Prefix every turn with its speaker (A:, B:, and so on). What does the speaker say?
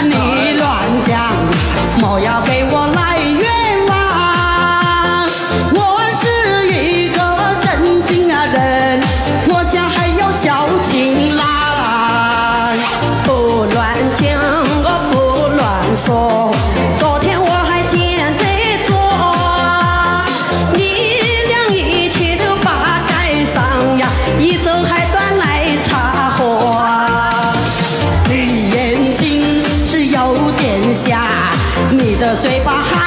A: 你乱讲，莫要给我来冤枉。我是一个正经人，我家还有小情郎。不乱讲，我不乱说。昨天我还见得着，你俩一起都把盖上呀，一走还端来茶喝。你眼睛是有点瞎，你的嘴巴还